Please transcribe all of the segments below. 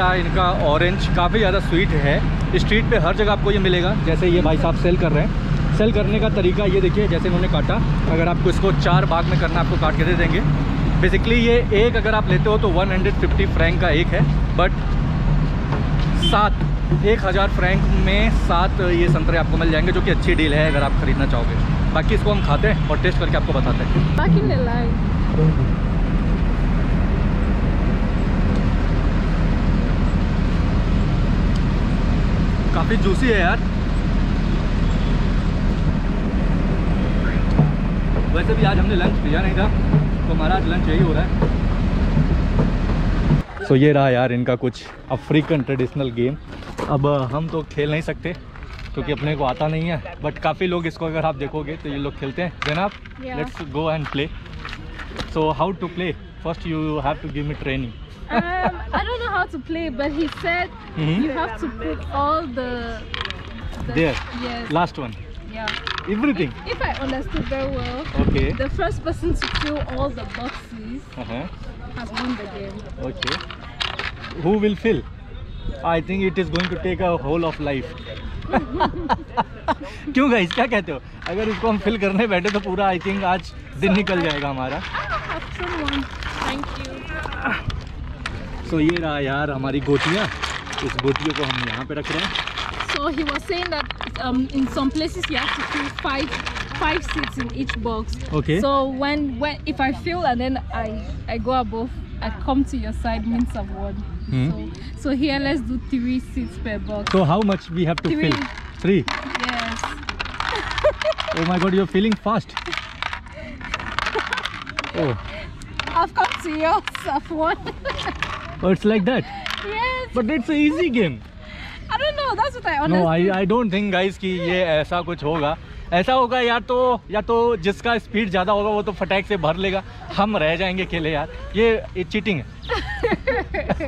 रहा इनका ऑरेंज, काफ़ी ज़्यादा स्वीट है। स्ट्रीट पे हर जगह आपको ये मिलेगा। जैसे ये भाई साहब सेल कर रहे हैं, सेल करने का तरीका ये देखिए, जैसे इन्होंने काटा, अगर आपको इसको 4 भाग में करना आपको काट के दे देंगे। बेसिकली ये एक अगर आप लेते हो तो 150 फ्रैंक का एक है, बट 1000 फ्रैंक में 7 ये संतरे आपको मिल जाएंगे, जो कि अच्छी डील है अगर आप ख़रीदना चाहोगे। बाकी इसको हम खाते हैं और टेस्ट करके आपको बताते हैं। काफ़ी जूसी है यार। वैसे भी आज हमने लंच किया नहीं था, तो हमारा आज लंच यही हो रहा है। सो ये रहा यार इनका कुछ अफ्रीकन ट्रेडिशनल गेम। अब हम तो खेल नहीं सकते क्योंकि अपने को आता नहीं है, बट काफ़ी लोग इसको अगर आप देखोगे तो ये लोग खेलते हैं। जनाब, let's go and play. So how to play? First you have to give me training. I don't know how to play, but he said you have to put all the there. Yes. Last one. Yeah. Everything. If I understood very well. Okay. The first person to fill all the boxes has won the game. Okay. Who will fill? I think it is going to take a whole of life. क्यों guys, क्या कहते हो? अगर इसको हम fill करने बैठे तो पूरा आई थिंक आज दिन निकल जाएगा हमारा। Thank you. तो ये रहा यार हमारी गोटियाँ। इस गोटियों को हम यहाँ पे रख रहे हैं। So he was saying that in some places you have to fill five seats in each box. Okay. So when if I fill and then I go above, I come to your side, means I've won. So here let's do 3 seats per box. So how much we have to fill? 3. Yes. Oh my God, you're feeling fast. Oh. I've come to yours, I've won. Oh, it's like that. Yes. But it's an easy game. I don't know. That's what I understand. No, I don't think guys कि ये ऐसा कुछ होगा। ऐसा होगा या तो जिसका स्पीड ज़्यादा होगा वो तो फटाक से भर लेगा, हम रह जाएंगे अकेले यार। ये चीटिंग है।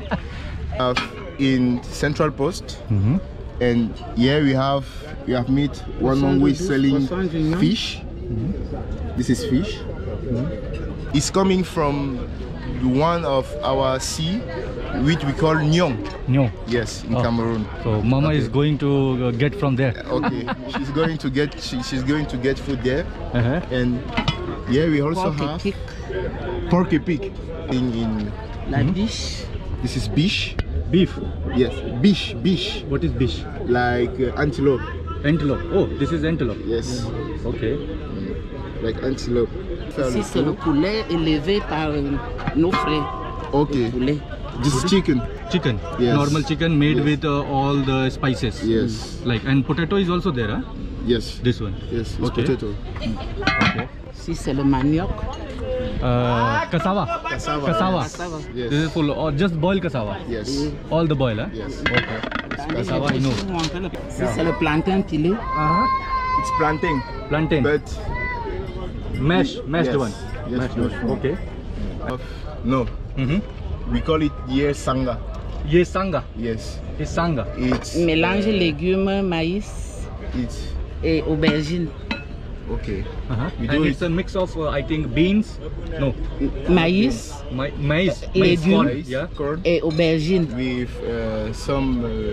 In Central Post, and here we have meat. One who is selling fish. This is fish. It's coming from one of our sea, which we call Nyong. Nyong. Yes, in Cameroon. So Mama is going to get from there. Okay, she's going to get food there. And here we also have porky pig in la biche. This is biche. Beef. Yes, biche. What is biche? Like antelope. Antelope. Oh, this is antelope. Yes. Okay. Like antelope. Ici c'est le poulet élevé par nos frères. Okay. Poulet. This is chicken. Chicken. Yes. Normal chicken made with all the spices. Yes. Like, and potato is also there, huh? Yes. This one. Yes. It's Okay. potato. Okay. Ici c'est le manioc. Cassava. Cassava. Yes. This is full, or just boiled cassava. Yes. All the boil, huh? Yes. Okay. Cassava, I know. Ici c'est le plantain pilé. It's plantain. Plantain. But mashed yes. one. Yes. Mashed one. Okay. No. We call it sanga. Ye sanga. Yes. It's sanga. It's Mélange légumes, maïs It's et aubergine. okay. We And do it's a mix of I think beans. No. Maïs Maize. Légumes. Corn. Yeah. corn et aubergine. with some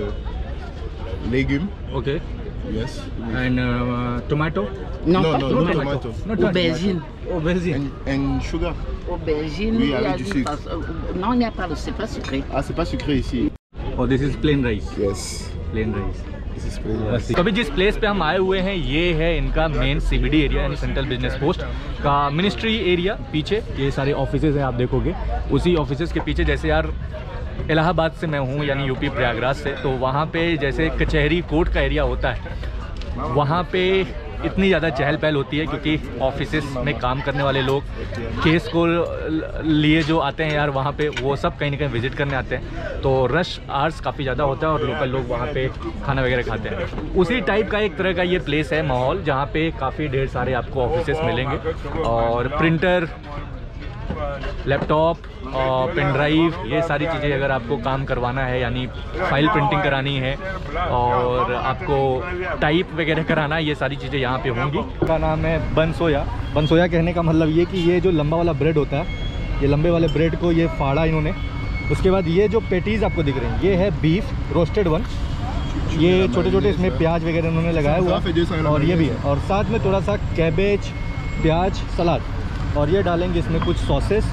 legume. Okay. Yes. And tomato. Non, No, pas no, tomato. no tomato. Not Aubergine. Aubergine. And sugar. Aubergine. Oui, il y a avec du sucre. Non, il n'y a pas, c'est pas sucré. Ah, c'est pas sucré ici. Oh, this is plain rice. Yes. Plain rice. This is plain. तो अभी जिस place पे हम आए हुए हैं ये है इनका मेन CBD एरिया यानी सेंट्रल बिजनेस पोस्ट का मिनिस्ट्री एरिया। पीछे ये सारे ऑफिसेज हैं, आप देखोगे उसी ऑफिसेज के पीछे। जैसे यार इलाहाबाद से मैं हूँ यानी यूपी प्रयागराज से, तो वहाँ पे जैसे कचहरी कोर्ट का एरिया होता है, वहाँ पे इतनी ज़्यादा चहल पहल होती है क्योंकि ऑफिसेस में काम करने वाले लोग केस को लिए जो आते हैं यार वहाँ पे, वो सब कहीं ना कहीं विजिट करने आते हैं। तो रश आवर्स काफ़ी ज़्यादा होता है और लोकल लोग वहाँ पे खाना वगैरह खाते हैं। उसी टाइप का एक तरह का ये प्लेस है, माहौल, जहाँ पे काफ़ी ढेर सारे आपको ऑफिसेस मिलेंगे और प्रिंटर, लैपटॉप और पेन ड्राइव, ये सारी चीज़ें अगर आपको काम करवाना है यानी फाइल प्रिंटिंग करानी है और आपको टाइप वगैरह कराना है, ये सारी चीज़ें यहाँ पे होंगी। का नाम है बनसोया। बनसोया कहने का मतलब ये कि ये जो लंबा वाला ब्रेड होता है, ये लंबे वाले ब्रेड को ये फाड़ा इन्होंने उसके बाद ये जो पेटीज आपको दिख रही हैं ये है बीफ रोस्टेड वन, ये छोटे छोटे इसमें प्याज वगैरह उन्होंने लगाया हुआ, और ये भी है, और साथ में थोड़ा सा कैबेज, प्याज, सलाद, और ये डालेंगे इसमें कुछ सॉसेस।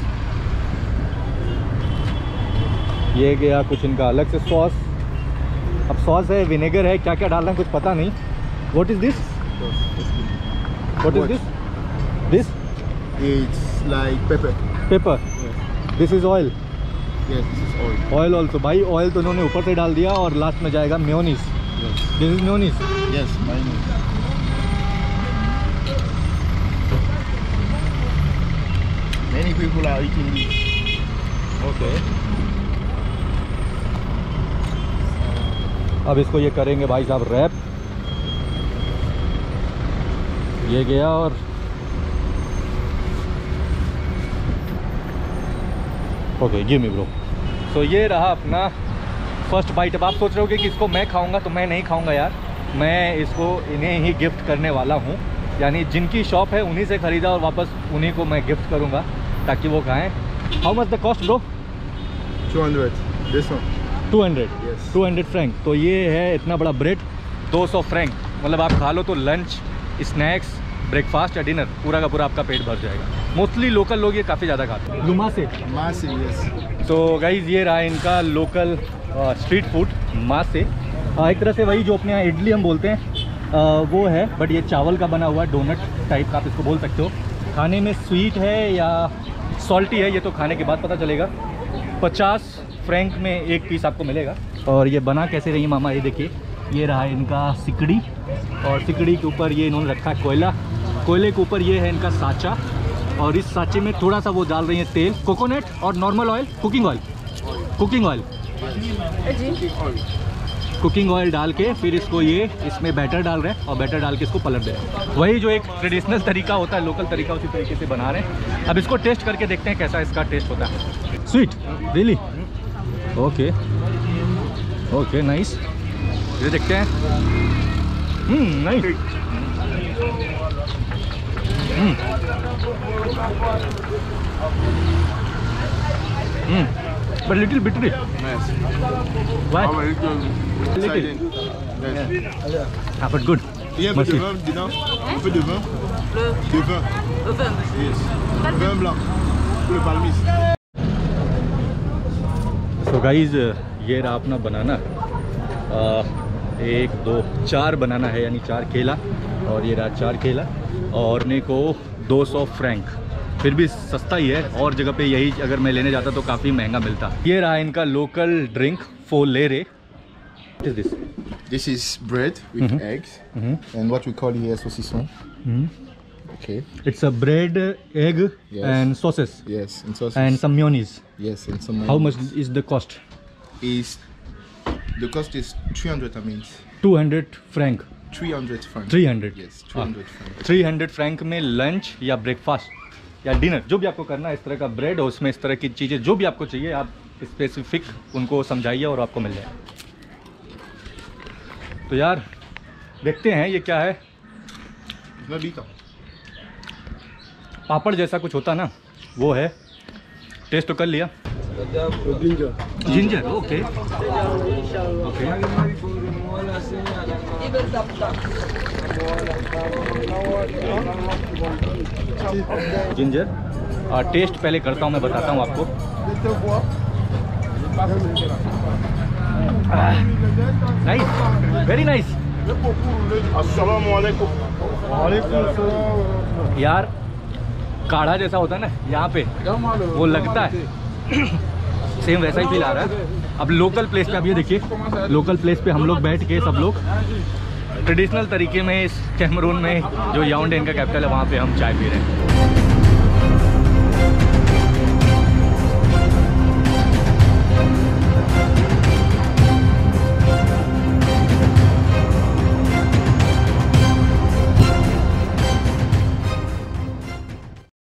ये गया कुछ इनका अलग से सॉस, अब सॉस है, विनेगर है, क्या क्या डालना है कुछ पता नहीं। What is this? What is this? This It's like pepper. Pepper, this is oil, Yes, this is oil. Oil also. भाई ऑयल तो उन्होंने ऊपर से डाल दिया, और लास्ट में जाएगा mayonnaise. Yes. This is mayonnaise. Yes, mayonnaise. Many people are eating this. Okay, अब इसको ये करेंगे भाई साहब रैप। ये गया, और okay give me bro. So ये रहा अपना फर्स्ट बाइट। अब आप सोच रहे होगे कि इसको मैं खाऊंगा, तो मैं नहीं खाऊंगा यार, मैं इसको इन्हें ही गिफ्ट करने वाला हूँ, यानी जिनकी शॉप है उन्हीं से ख़रीदा और वापस उन्हीं को मैं गिफ्ट करूँगा ताकि वो खाएं। How much the cost bro? 200. This one. 200। Yes. 200 franc. तो ये है इतना बड़ा ब्रेड, 200 फ्रैंक, मतलब आप खा लो तो लंच, स्नैक्स, ब्रेकफास्ट या डिनर पूरा का पूरा आपका पेट भर जाएगा। मोस्टली लोकल लोग ये काफ़ी ज़्यादा खाते हैं। लुमा से। Massive, yes. तो गाइज़ ये रहा इनका लोकल स्ट्रीट फूड माँ से। एक तरह से वही जो अपने यहाँ इडली हम बोलते हैं वो है, बट ये चावल का बना हुआ डोनट टाइप का आप इसको बोल सकते हो। खाने में स्वीट है या सॉल्टी है ये तो खाने के बाद पता चलेगा। 50 फ्रैंक में एक पीस आपको मिलेगा। और ये बना कैसे रही मामा, ये देखिए, ये रहा इनका सिकड़ी, और सिकड़ी के ऊपर ये इन्होंने रखा है कोयला, कोयले के ऊपर ये है इनका साँचा, और इस साँचे में थोड़ा सा वो डाल रही है तेल, कोकोनट और normal oil, cooking oil, cooking oil, cooking oil डाल के फिर इसको ये इसमें बैटर डाल रहे हैं, और बैटर डाल के इसको पलट दे रहे हैं। वही जो एक ट्रेडिशनल तरीका होता है, लोकल तरीका, उसी तरीके से बना रहे हैं। अब इसको टेस्ट करके देखते हैं कैसा इसका टेस्ट होता है। Sweet really? Okay okay nice, ये देखते हैं। Nice, but little bittery. Nice. Why? Oh, little. Little. Yes. Ah, but good. Il y a un peu Merci. de vin dedans. Un peu de vin. De vin. Yes. Vin blanc. Pour le palmis. So guys, ये रहा अपना बनाना। 1 2 4 बनाना है, यानी 4 केला, और ये रहा 4 केला, और ने को 200 फ्रैंक, फिर भी सस्ता ही है। और जगह पे यही अगर मैं लेने जाता तो काफ़ी महंगा मिलता। ये रहा इनका local drink folere. What is this? This is bread with eggs and what we call here saucisson. Okay. It's a bread, egg, Yes. and sauces, Yes, and sausage. and some mayonnaise. Yes, and some. How much mayonnaise. is the cost? The cost is 300. I mean, 200 franc. 300 francs. 300. Yes, 300 francs. 300 franc में lunch या breakfast या dinner जो भी आपको करना है, इस तरह का ब्रेड और उसमें इस तरह की चीज़ें जो भी आपको चाहिए, आप स्पेसिफिक उनको समझाइए और आपको मिल जाए। तो यार देखते हैं ये क्या है। इसमें भी था। पापड़ जैसा कुछ होता ना, वो है। टेस्ट तो कर लिया। Ginger, okay okay. Ginger taste पहले करता हूँ, मैं बताता हूँ आपको। Nice, very nice. अस्सलामु अलैकुम। यार काढ़ा जैसा होता है ना यहाँ पे, वो लगता है सेम वैसा ही फील आ रहा है। अब लोकल प्लेस पे, अब ये देखिए, लोकल प्लेस पे हम लोग बैठ के सब लोग ट्रेडिशनल तरीके में इस कैमरून में जो याओंडे इनका कैपिटल है, वहाँ पे हम चाय पी रहे हैं।